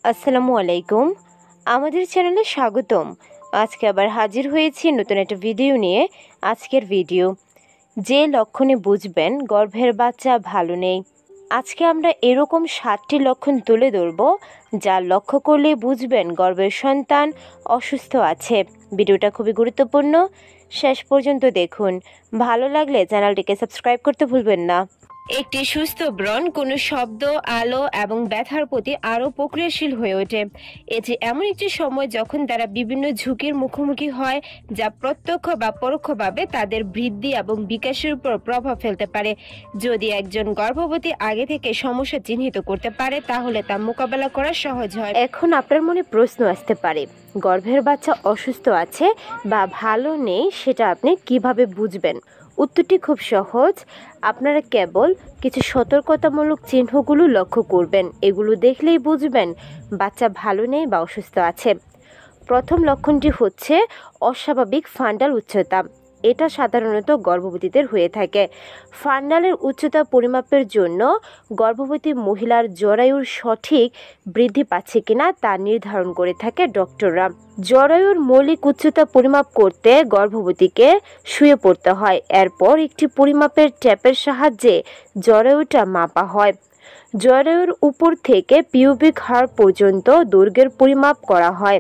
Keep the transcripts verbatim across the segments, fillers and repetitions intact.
আসসালামু আলাইকুম। আমাদের চ্যানেলে স্বাগতম। আজকে আবার হাজির হয়েছি নতুন একটা ভিডিও নিয়ে। আজকের ভিডিও, যে লক্ষণে বুঝবেন গর্ভের বাচ্চা ভালো নেই। আজকে আমরা এরকম সাতটি লক্ষণ তুলে ধরব, যা লক্ষ্য করলে বুঝবেন গর্ভের সন্তান অসুস্থ আছে। ভিডিওটা খুবই গুরুত্বপূর্ণ, শেষ পর্যন্ত দেখুন। ভালো লাগলে চ্যানেলটিকে সাবস্ক্রাইব করতে ভুলবেন না। একটি সুস্থ ব্রণ কোনো শব্দ, আলো এবং ব্যথার প্রতি আরও প্রক্রিয়াশীল হয়ে ওঠে। এটি এমন একটি সময় যখন তারা বিভিন্ন ঝুঁকির মুখোমুখি হয়, যা প্রত্যক্ষ বা পরোক্ষভাবে তাদের বৃদ্ধি এবং বিকাশের উপর প্রভাব ফেলতে পারে। যদি একজন গর্ভবতী আগে থেকে সমস্যা চিহ্নিত করতে পারে, তাহলে তা মোকাবেলা করা সহজ হয়। এখন আপনার মনে প্রশ্ন আসতে পারে, গর্ভের বাচ্চা অসুস্থ আছে বা ভালো নেই, সেটা আপনি কিভাবে বুঝবেন? উত্তরটি খুব সহজ। আপনারা কেবল কিছু সতর্কতামূলক চিহ্নগুলো লক্ষ্য করবেন। এগুলো দেখলেই বুঝবেন বাচ্চা ভালো নেই বা অসুস্থ আছে। প্রথম লক্ষণটি হচ্ছে অস্বাভাবিক ফান্ডাল উচ্চতা। এটা সাধারণত গর্ভবতীদের হয়ে থাকে। ফান্ডালের উচ্চতা পরিমাপের জন্য গর্ভবতী মহিলার জরায়ুর সঠিক বৃদ্ধি পাচ্ছে কিনা তা নির্ধারণ করে থাকে ডক্টররা। জরায়ুর মৌলিক উচ্চতা পরিমাপ করতে গর্ভবতীকে শুয়ে পড়তে হয়। এরপর একটি পরিমাপের ট্যাপের সাহায্যে জরায়ুটা মাপা হয়। জরায়ুর উপর থেকে পিউবিক হাড় পর্যন্ত দৈর্ঘ্যের পরিমাপ করা হয়।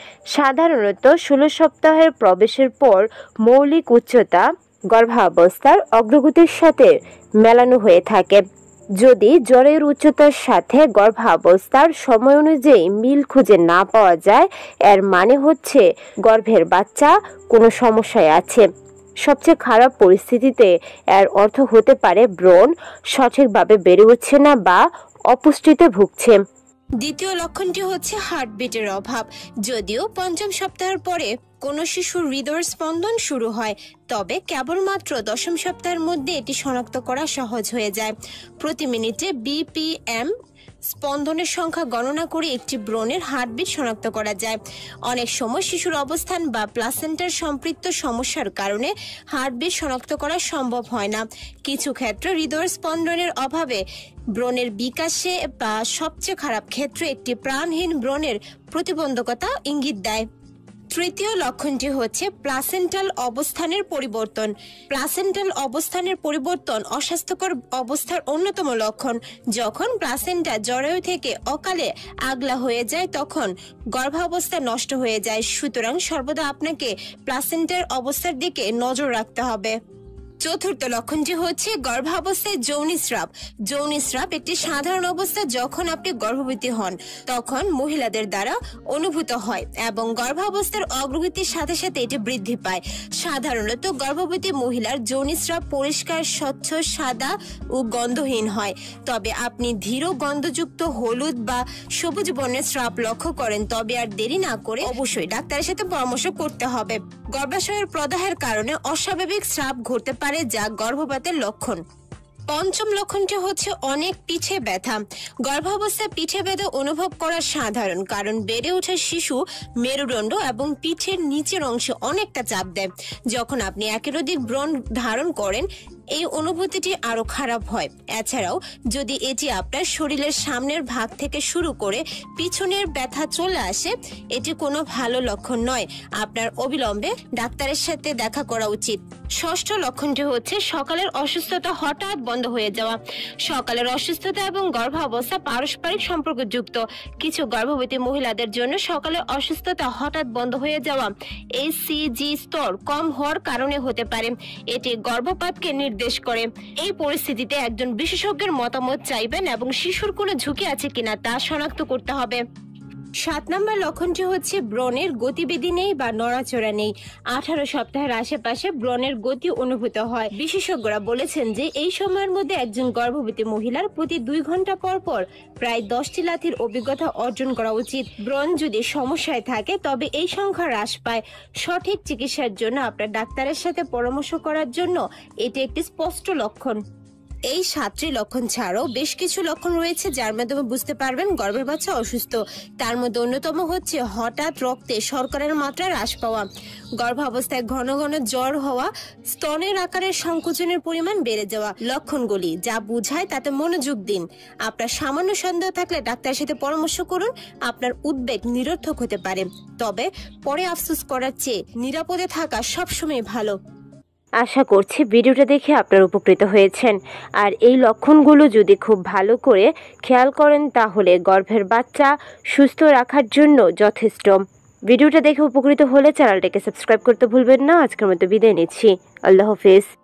সাধারণত ষোলো সপ্তাহের প্রবেশের পর মৌলিক উচ্চতা গর্ভাবস্থার অগ্রগতির সাথে মেলানো হয়ে থাকে। যদি জরায়ুর উচ্চতার সাথে গর্ভাবস্থার সময় অনুযায়ী মিল খুঁজে না পাওয়া যায়, এর মানে হচ্ছে গর্ভের বাচ্চা কোনো সমস্যায় আছে। সবচেয়ে খারাপ পরিস্থিতিতে এর অর্থ হতে পারে ব্রণ সঠিকভাবে বেড়ে উঠছে না বা অপুষ্টিতে ভুগছে। দ্বিতীয় লক্ষণটি হচ্ছে হার্টবিটের অভাব। যদিও পঞ্চম সপ্তাহের পরে কোনো শিশুর হৃদয়ের স্পন্দন শুরু হয়, তবে কেবলমাত্র দশম সপ্তাহের মধ্যে এটি শনাক্ত করা সহজ হয়ে যায়। প্রতি মিনিটে বিপিএম স্পন্দনের সংখ্যা গণনা করে একটি ব্রণের হার্টবিট শনাক্ত করা যায়। অনেক সময় শিশুর অবস্থান বা প্লাসেন্টার সম্পৃক্ত সমস্যার কারণে হার্টবিট শনাক্ত করা সম্ভব হয় না। কিছু ক্ষেত্রে হৃদয়ের স্পন্দনের অভাবে ব্রণের বিকাশে বা সবচেয়ে খারাপ ক্ষেত্রে একটি প্রাণহীন ব্রণের প্রতিবন্ধকতা ইঙ্গিত দেয়। তৃতীয় লক্ষণটি হচ্ছে প্লাসেন্টাল অবস্থানের পরিবর্তন। প্লাসেন্টাল অবস্থানের পরিবর্তন অস্বাস্থ্যকর অবস্থার অন্যতম লক্ষণ। যখন প্লাসেন্টা জরায়ু থেকে অকালে আগলা হয়ে যায়, তখন গর্ভাবস্থা নষ্ট হয়ে যায়। সুতরাং সর্বদা আপনাকে প্লাসেন্টার অবস্থার দিকে নজর রাখতে হবে। চতুর্থ লক্ষণটি হচ্ছে গর্ভাবস্থায় যৌনিস্রাব। যৌনিস্রাব একটি সাধারণ অবস্থা যখন আপনি গর্ভবতী হন, তখন মহিলাদের দ্বারা অনুভূত হয় এবং গর্ভাবস্থার অগ্রগতির সাথে সাথে এটি বৃদ্ধি পায়। সাধারণত গর্ভবতী মহিলার যৌনিস্রাব পরিষ্কার, স্বচ্ছ, সাদা ও গন্ধহীন হয়। তবে আপনি ধীর গন্ধযুক্ত হলুদ বা সবুজ বর্ণের স্রাব লক্ষ্য করেন, তবে আর দেরি না করে অবশ্যই ডাক্তারের সাথে পরামর্শ করতে হবে। গর্ভাশয়ের প্রদাহের কারণে অস্বাভাবিক স্রাব ঘটতে পারে, যা গর্ভপাতের লক্ষণ। পঞ্চম লক্ষণটি হচ্ছে অনেক পিঠে ব্যথা। গর্ভাবস্থায় পিঠে ব্যথা অনুভব করা সাধারণ, কারণ বেড়ে ওঠা শিশু মেরুদণ্ড এবং পিঠের নিচের অংশে অনেকটা চাপ দেয়। যখন আপনি একের অধিক ব্রণ ধারণ করেন, এই অনুভূতিটি আরো খারাপ হয়। এছাড়াও যদি এটি আপনার শরীরের সামনের ভাগ থেকে শুরু করে পিছনের ব্যথা চলে আসে, এটি কোনো ভালো লক্ষণ নয়। আপনার অবিলম্বে ডাক্তারের সাথে দেখা করা উচিত। ষষ্ঠ লক্ষণটি হচ্ছে সকালের অসুস্থতা হঠাৎ বন্ধ হয়ে যাওয়া। সকালের অসুস্থতা এবং গর্ভাবস্থা পারস্পরিক সম্পর্কযুক্ত। কিছু গর্ভবতী মহিলাদের জন্য সকালের অসুস্থতা হঠাৎ বন্ধ হয়ে যাওয়া এইচসিজি স্তর কম হওয়ার কারণে হতে পারে। এটি গর্ভপাতকে নির্দেশ করে। এই পরিস্থিতিতে একজন বিশেষজ্ঞের মতামত চাইবেন এবং শিশুর কোনো ঝুঁকি আছে কিনা তা শনাক্ত করতে হবে। সাত নম্বর লক্ষণটি হচ্ছে ব্রণের গতিবিধি নেই বা নড়াচড়া নেই। আঠারো সপ্তাহের আশেপাশে ব্রণের গতি অনুভূত হয়। বিশেষজ্ঞরা বলেছেন যে এই সময়ের মধ্যে একজন গর্ভবতী মহিলার প্রতি দুই ঘন্টা পর পর প্রায় দশটি লাথির অভিজ্ঞতা অর্জন করা উচিত। ব্রণ যদি সমস্যায় থাকে, তবে এই সংখ্যা হ্রাস পায়। সঠিক চিকিৎসার জন্য আপনার ডাক্তারের সাথে পরামর্শ করার জন্য এটি একটি স্পষ্ট লক্ষণ। এই সাতটি লক্ষণ ছাড়াও বেশ কিছু লক্ষণ রয়েছে যার মাধ্যমে বুঝতে পারবেন গর্ভের বাচ্চা অসুস্থ। তার মধ্যে অন্যতম হচ্ছে হঠাৎ রক্তে শর্করার মাত্রা হ্রাস পাওয়া, গর্ভাবস্থায় ঘন ঘন জ্বর হওয়া, স্তনের আকারের সংকোচনের পরিমাণ বেড়ে যাওয়া। লক্ষণগুলি যা বোঝায় তাতে মনোযোগ দিন। আপনার সামান্য সন্দেহ থাকলে ডাক্তারের সাথে পরামর্শ করুন। আপনার উদ্বেগ নিরর্থক হতে পারে, তবে পরে আফসোস করার চেয়ে নিরাপদে থাকা সবসময় ভালো। আশা করছি ভিডিওটা দেখে আপনারা উপকৃত হয়েছেন। আর এই লক্ষণগুলো যদি খুব ভালো করে খেয়াল করেন তাহলে গর্ভের বাচ্চা সুস্থ রাখার জন্য যথেষ্ট। ভিডিওটা দেখে উপকৃত হলে চ্যানেলটাকে সাবস্ক্রাইব করতে ভুলবেন না। আজকের মতো বিদায় নিচ্ছি। আল্লাহ হাফেজ।